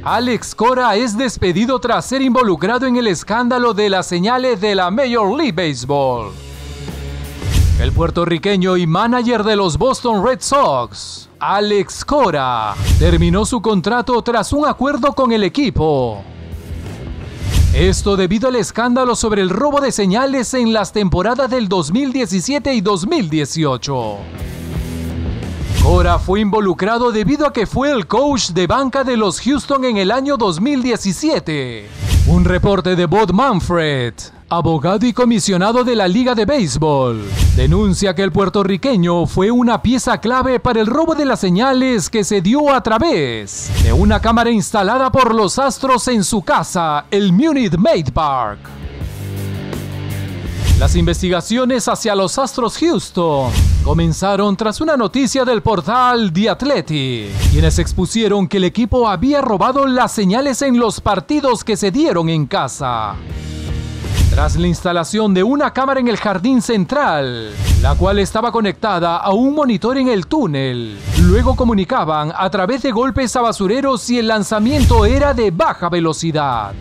Alex Cora es despedido tras ser involucrado en el escándalo de las señales de la Major League Baseball. El puertorriqueño y manager de los Boston Red Sox, Alex Cora, terminó su contrato tras un acuerdo con el equipo. Esto debido al escándalo sobre el robo de señales en las temporadas del 2017 y 2018. Cora fue involucrado debido a que fue el coach de banca de los Houston en el año 2017. Un reporte de Bob Manfred, abogado y comisionado de la Liga de Béisbol, denuncia que el puertorriqueño fue una pieza clave para el robo de las señales que se dio a través de una cámara instalada por los Astros en su casa, el Minute Maid Park. Las investigaciones hacia los Astros Houston comenzaron tras una noticia del portal The Athletic, quienes expusieron que el equipo había robado las señales en los partidos que se dieron en casa. Tras la instalación de una cámara en el jardín central, la cual estaba conectada a un monitor en el túnel, luego comunicaban a través de golpes a basureros si el lanzamiento era de baja velocidad.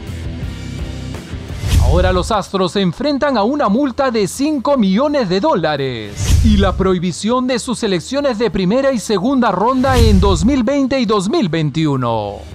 Ahora los Astros se enfrentan a una multa de $5 millones y la prohibición de sus selecciones de primera y segunda ronda en 2020 y 2021.